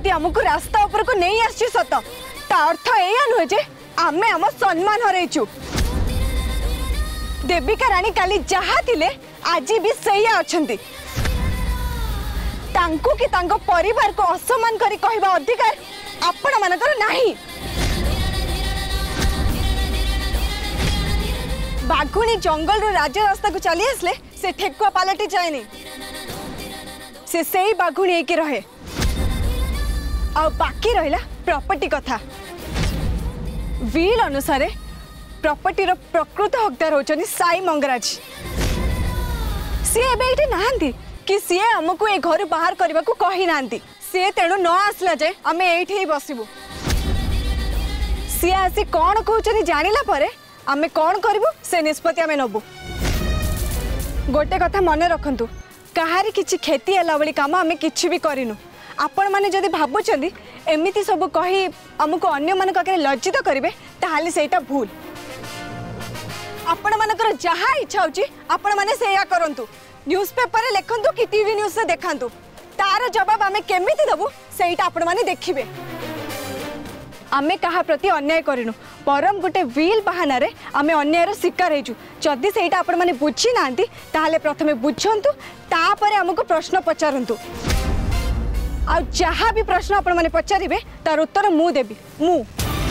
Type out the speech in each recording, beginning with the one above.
प्रकृति हमको रास्ता ऊपर को नहीं आसी सत ता अर्थ एया नुहे जे आमे हम सम्मान हरैछु। देविका रानी काली जहा थिले आज भी सैया अछंती। तांको कि तांको परिवार को असम्मान करी कहबा अधिकार आपण मानकर नाही। बाघुणी जंगल रो राज्य रास्ता को चली आसले से ठेकुआ पालटी जाएनी। से सही बाघुणी एक रहे आ बाकी रहिला प्रॉपर्टी कथा। विल अनुसार प्रॉपर्टी रो प्रकृत हकदार होचनी साई मंगराज। सी एबे इटे नाहंती कि सी हमको ए घर बाहर करबा को कहि नाहंती। सी तेणु न आसला जे आमे एठी ही बसिबू। सी आसी कोन कहउचनी जानिला परे आमे कोन करबू से निष्पत्ति आमे नबू। गोटे कथा मने रखंतु कहारी किछि खेती हला बली काम आमे किछि भी करिनु। आपण माने जदि भाबुचंदी एमिति सब कहि हमको अन्य मन काके लज्जित करिवे ताहाले सेटा भूल। आपण मानकर जहा इच्छा होची आपण माने सेया करंतु। न्यूज़पेपर रे लेखंतु कि टीवी न्यूज़ से देखंतु तार जवाब आमे केमिति दबु सेटा आपण माने देखिबे। आमे कहा प्रति अन्याय करिनु परम गोटे विल बहाना रे आमे अन्यायर शिकार हेजु। जदि सेटा आपण माने बुझी नांती ताहाले प्रथमे बुझंतु तापरे हमको प्रश्न पचारंतु। आ जहा भी प्रश्न आपण माने पचारिबे तार उत्तर मु देबी। मु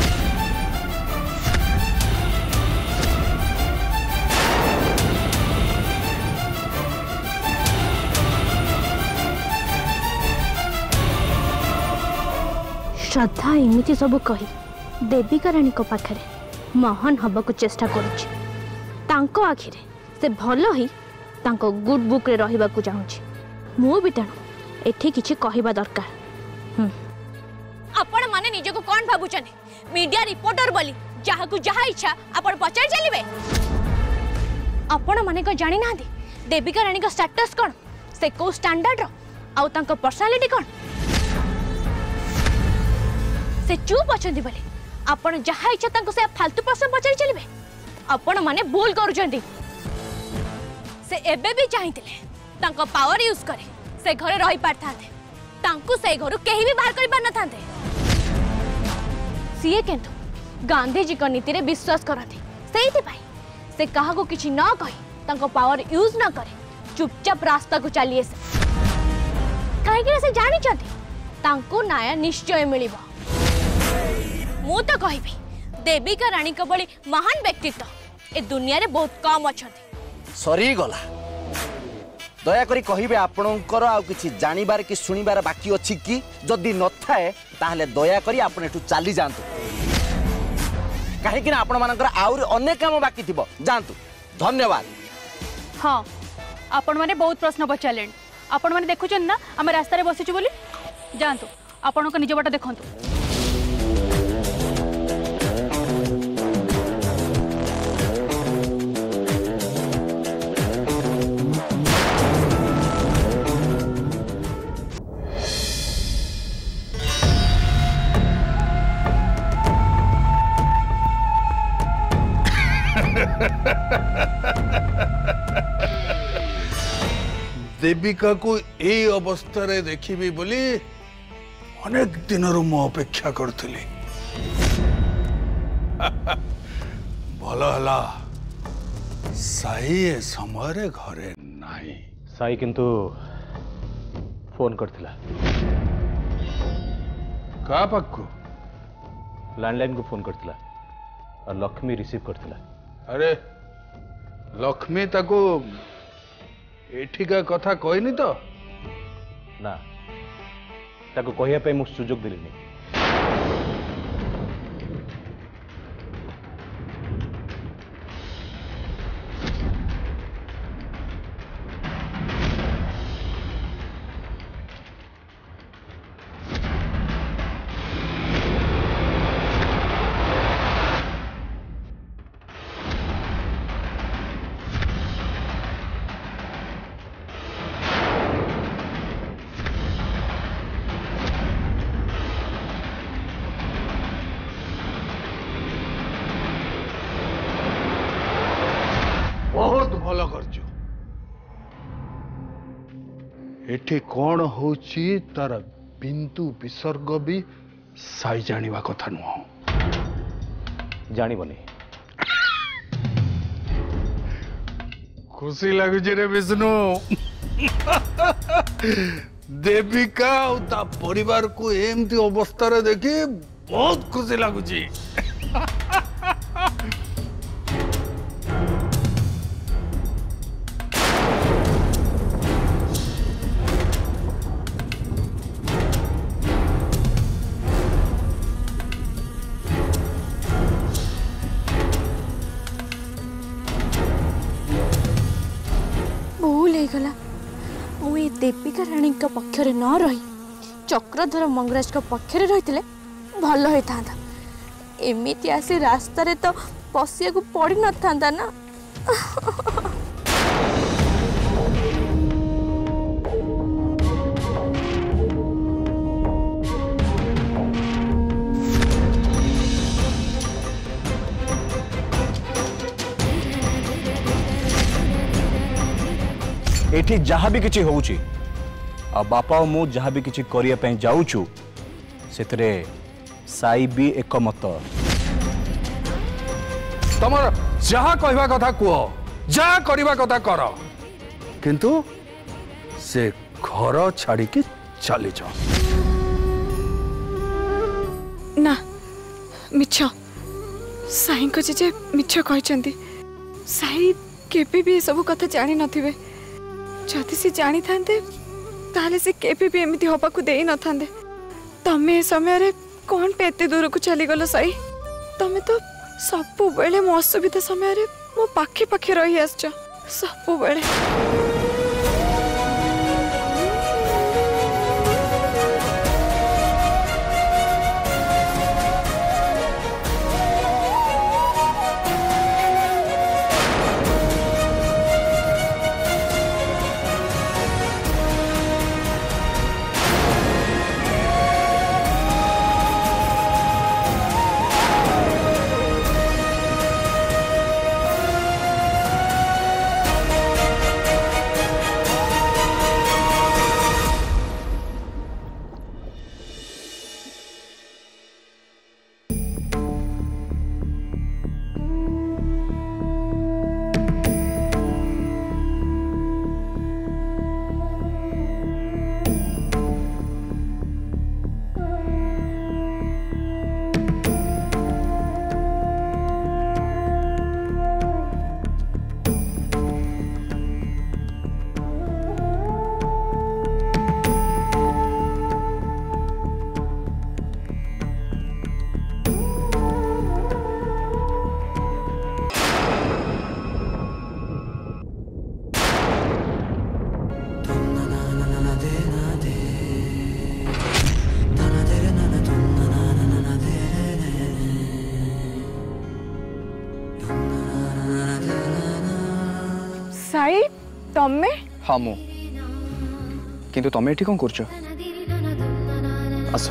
श्रद्धा एमती सब कही देविका रानी को पाखरे महान हबकु चेष्टा करुछि। तांको आखिरे से भल ही तांको गुड बुक रे रहिबा को चाहूछि। मु भी तेणु एठी किछि कहिबा दरकार। आपण माने निजे को कोन भाबुछने मीडिया रिपोर्टर बोली जहा को जहा इच्छा आपण पचार चलिबे। आपण माने को जानि नांदी देविका रानी का स्टेटस कोन से को स्टैंडर्ड रो आउ तांको पर्सनालिटी कोन। से चुप अछंती बोले आपण जहा इच्छा तांको से फालतू प्रश्न पचारि चलिबे। आपण माने भूल करूछंती। से एबे भी चाहितिले तांको पावर यूज करे से घरे रही पारथांते तांको से घर केही भी बाहर करि पार नथांते। सीए केंतु गांधी जी को नीति रे विश्वास करथि सेहिति पाई से काहा को किछि न कहि तांको पावर यूज न करे चुपचाप रास्ता को चलिए से काहे कि से जानि छथि तांको न्याय निश्चय मिलिबो। मु तो कहबी देविका रानी को बड़ी महान व्यक्तित्व ए दुनिया रे बहुत कम अछथि। सरी गला दया करी कहिबे आपणकर आ किछि जानिबार कि सुनिबार बाकी अछि कि जदि न थाए ताहले दया करी आपण एठु चली जांतु। काहे कि आपण मानकर आउर अनेक काम बाकी थिबो जांतु। धन्यवाद। हाँ आपण माने बहुत प्रश्न पचारले आपण माने देखुछन ना हम रास्ता रे बसिछु बोली जांतु आपण को निज बाट देखंतु। देविका को ए अवस्था रे देखिबी बोली अनेक दिन रु मो अपेक्षा करथली। भल हला साई ए समय रे घरे नाही। साई किंतु फोन करथिला का पक्कू लैंडलाइन को फोन करथिला और लक्ष्मी रिसीव करथिला। अरे लक्ष्मी ताको एठिका कथा कहनी तो ना ताको कहिया पे मु सुजोग दिलिनी। बहुत भल करछु। एठी कौन होची तार बिंदु विसर्ग भी साई जानिबा कथा नुह। जानिबनी खुशी लगुच रे विष्णु। देविका ता परिवार को एमती अवस्था रे देखी बहुत खुशी लगुच। भूल गला मुझे देविका राणी पक्षरे न रही चक्रधर मंगराज पक्षरे रही भल होता। एमती आसी रास्ता रे तो पशिया को पड़ी न था ना। एठी जहाँ भी किसी होउची आ बापा और मु जहाँ भी किसी करिया पे जाऊचु सेतरे साई भी एक मत। तमर जहाँ कहवा कथा कुह जहाँ करवा कथा कर किंतु से घर छाड़ी की चली जा ना। मिछ साई को जे मिछ कहचंदी साई केबे भी सब कथा जानी नथिबे। जदि से जानी थांते ताले से केबे भी एमिति होबा को देई न थांते। तमे ए समय रे कोन पे एते दूर को चली गलो साई? तमे तो सबु बेले मो असुविधा समय रे मो पाखे पाखे रही आछो सबु बेले। साई तमे हाँ मु किंतु तमे एठी कोन करछो? आस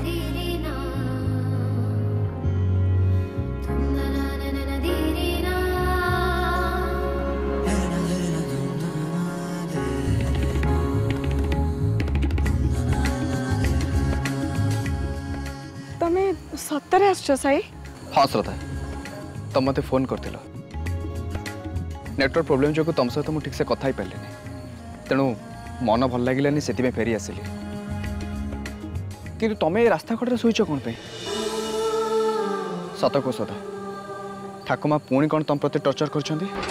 तमे सत्तरे आछो साई? हाँ श्रद्धा तुम मते फोन करथिलो नेटवर्क प्रोब्लेम जो तुम सहित मुझे ठीक से कथा ही पारे तेणु मन भल लगे से फेरी आसिली कि तुम ये रास्ता कड़े शुच कौन पे सत को सदा ठाकुमा पुणी कौन तुम प्रति टर्चर कर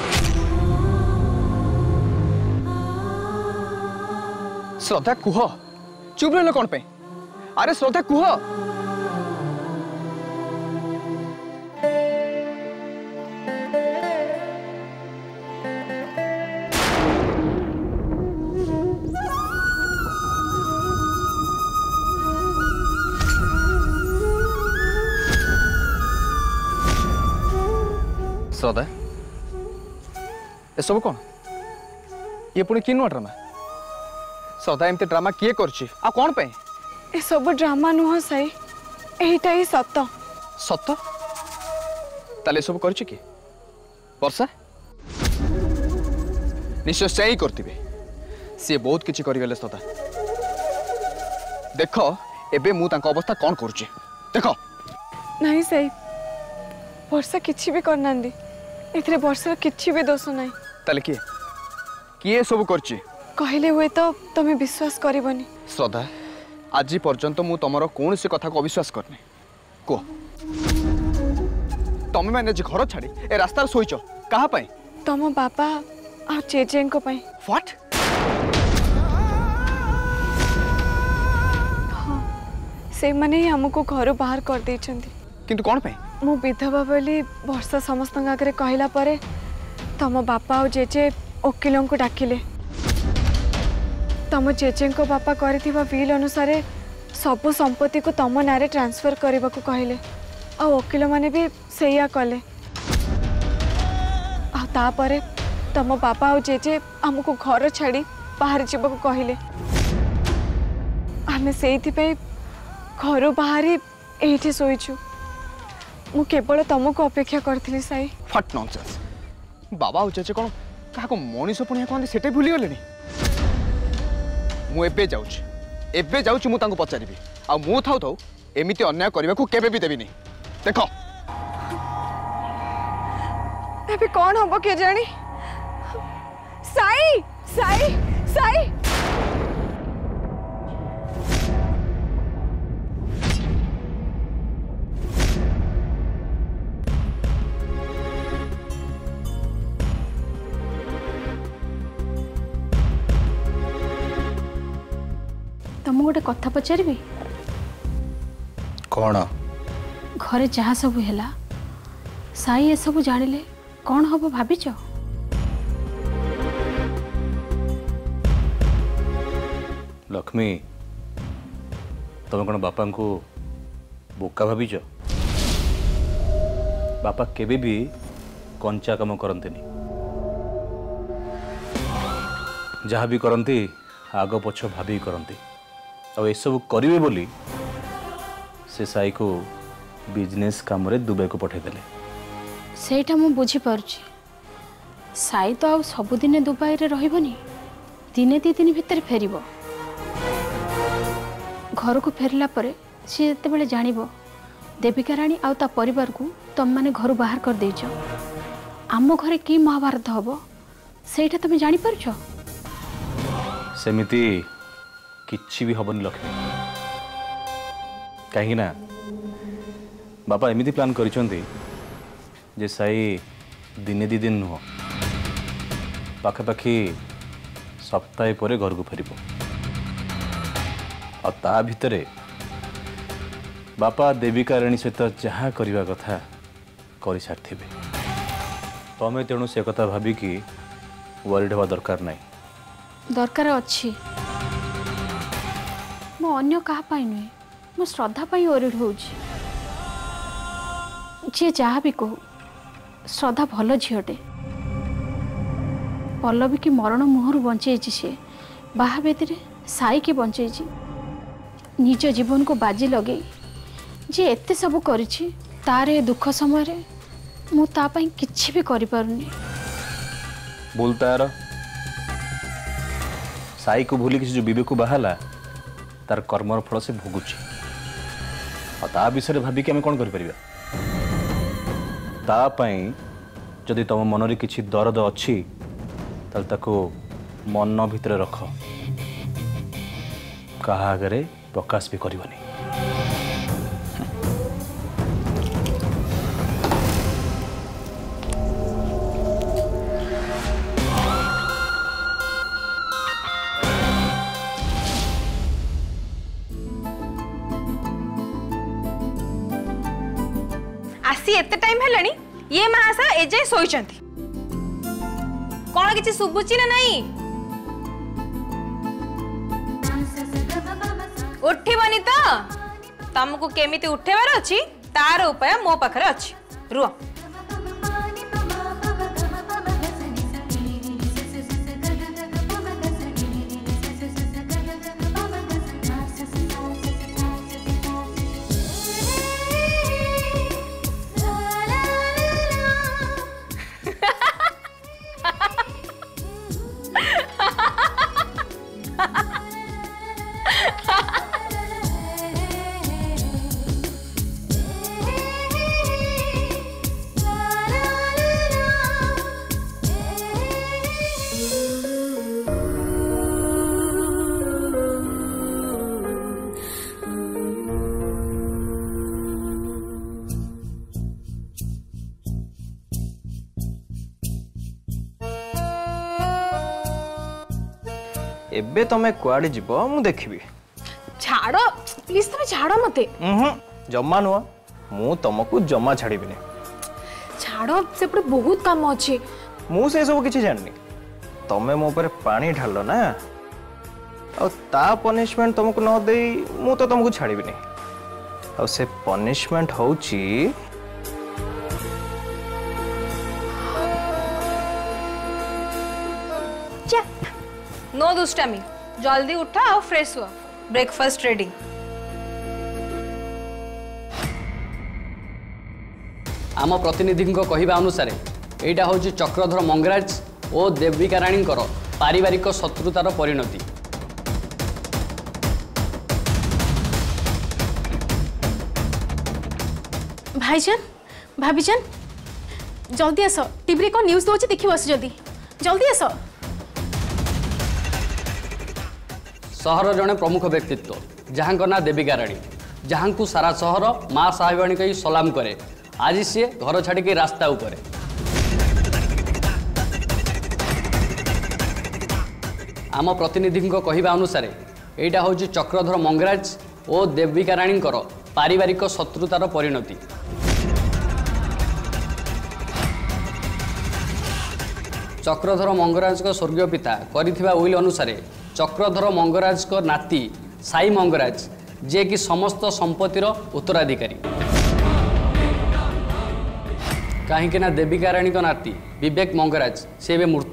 श्रद्धा कुह चुप रह कौन पे अरे श्रद्धा कुह श्रद्धा ए सब कौन ये पुणी कि नुआ ड्रामा श्रद्धा एमती ड्रामा किए करछि आ कौन पे ए सब ड्रामा नुह साई एटा ही सत सत ताले सब करछि कि वर्षा निश्चय से ही करथिबे से बहुत किछि करि गेले श्रद्धा देख एबे मु तांको अवस्था कौन करूची देखो नहीं सही वर्षा किछि भी करना दी इथरे वर्षा किछि भी दोष नहीं ताले किए सब करची कहले हुए तो तुम्हें विश्वास करबनी श्रद्धा आज पर्यंत मु तमरो कौन से कथा को अविश्वास करनी को तमे मैंने जे घर छाड़ी ए रास्ता सोईचो कहा पाई तम बापा आ चेचे को पाई व्हाट से माने ही हमको घर बाहर कर देछंती किंतु कौन पाई मु विधवा बोली वर्षा समस्त आगे कहला परे तम बापा और जेजे वकिलों को डाकिले तम जेजे को बापा करथिबा बिल अनुसार सब संपत्ति को तम नारे ट्रांसफर करने को कहले आ वकिल माने भी सैया कले आ तापरे तम बापा और जेजे हमको घर छाड़ी बाहर जीवा को कहले आमे सेइथि पे घर बाहर एठी सोईछु मु केवल तुमको अपेक्षा करथिली साई व्हाट नॉनसेंस बाबा और जेजे कोन का को मनीष पुनिया कहते सेटे भूली गले मु एबे जाउची मु तांको पचारिबी आ मु थाउ थाउ एमिति अन्याय करबा को केबे भी देबिनी देखो एबे कौन हबो के जानी साई साई साई तुम गोटे कथा पचारि कौन घरे जहाँ सब है साई ए सब जानिले कौन हम भाविच लक्ष्मी तुम कौन बापा को बोका भाविच बापा केबे भी कंचा काम करते जहाँ भी करती आग पछ भाभी करती और ये सब करेंगे बोली से साई को बिजनेस काम रे दुबई को पठेदेले सेटा मु बुझी पारुची साई तो आउ सबुदिने दुबई रे रहिबनी दिने दी दिन भितर फेरिबो घर को फेरला परे सी जते बेले जानिबो देविका रानी आउ ता परिवार को तुम माने घर बाहर कर देइछो आम घरे की महाभारत हबो सेटा तुम जानि पारुछो सेमिति किछि भी हबनी लक्ष्मी कहीं ना बापा एमिति प्लान करिसंती जे साई दिने दी दिन नुह पाखापाखि सप्ताह पर घर को फेर और ता भितरे बापा देविका रानी सहित जहाँ करने कथा कर सारी तमें तेणु से कथा भाविकी वरीड हवा दरकार नहीं दरकार अच्छी मो अन्य कहा पाई नुहे मो श्रद्धा पाई वरीड हो जी जहाँ भी कहू श्रद्धा भल झीटे पल्लवी की मरण मुहर बंचे सी बाहाबेदी साई की बंचे निज जीवन को बाजी लगे जी एते सब करिछि तार दुख समय रे मु ता पई किछि भी करि पारुनी बोल तार साई को भूली किसी जो विवेक को बाहला तार कर्मर फल से भोगुछि और ता विषय भाभी कि आम कौन कर जदि तुम मन रे किछि दर्द अच्छी ताल ताको मन भितर रख कहा आगे प्रकाश भी करबनी आसी एते टाइम हेलानी ये महाशा एजे सोईचंती कौन किछि सुबुची ना नहीं उठिबनी तो तुमको केमिति उठेबार अछि तार उपाय मो पाखरे अछि रुह एबे तमे कुआडे जीव मु देखिबी छाड़ प्लीज तुम छाड़ मते जम्मा नुआ मु तुमको जम्मा छाड़ीबिनी छाड़ से बहुत काम अच्छे मु से सब किछि जाननी तमे मो पर पानी ढालो ना और ता पनिशमेंट तुमको न दे मु तो तुमको छाड़ीबिनी और से पनिशमेंट होची नो दुष्टामी जल्दी उठा और फ्रेश हुआ ब्रेकफास्ट रेडी आम प्रतिनिधि कहवा अनुसार यहाँ हूँ चक्रधर मंगराज और देविका राणी पारिवारिक शत्रुतार परिणति भाईजान भाभीजान जल्दी आस टीवी रे कौन न्यूज दौर देखी आस जल्दी जल्दी आस सहर जड़े प्रमुख व्यक्तित्व जहाँ ना देविका राणी जहाँ को सारा सहर माँ साहेबाणी कही सलाम करे आज सी घर छाड़ी के रास्ता उपरे आम प्रतिनिधि कहवा अनुसार यहाँ हूँ चक्रधर मंगराज और देविका राणी पारिवारिक शत्रुतार परिणति चक्रधर मंगराज स्वर्गीय पिता करिथिबा उइल अनुसार चक्रधर मंगराज को नाती साई मंगराज जे कि समस्त संपत्तिर उत्तराधिकारी कहीं ना देविका राणी को नाती विवेक मंगराज से भी मूर्त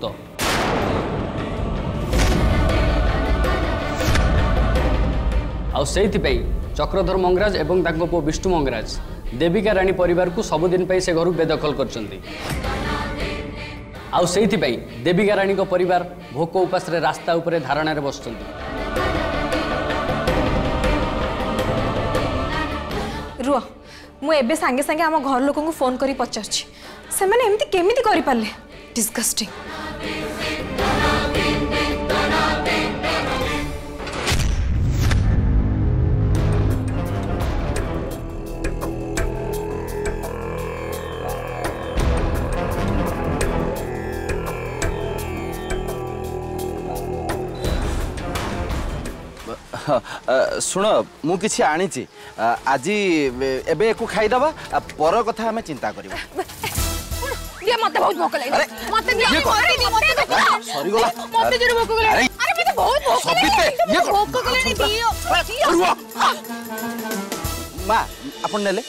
आउ चक्रधर मंगराज एवं तांको पुओ विष्णु मंगराज देविका राणी परिवार को सबुदिन से घर बेदखल करछंती आउ देविका राणी को परिवार भोक उपास रे रास्ता उपरे धारणा रे बसछंती रुआ मु एबे सांगे सांगे आम घर लोक को फोन करी पचारछि से माने एमती केमिति करि पाले डिस्गस्टिंग शुण मु किछि आनीछि आज एबे को खाइदबा पर कथा हमें चिंता करबा दिया मते बहुत भूख लागै मते दिया मते सॉरी गोला मते जरूर भूख लागै अरे मते बहुत भूख लागै ये भूख लागै दियो मां अपन नेले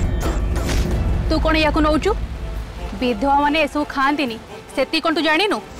तू कौन या नौचु विधवा मैंने एसबू खाती से कौन तू जाणीनु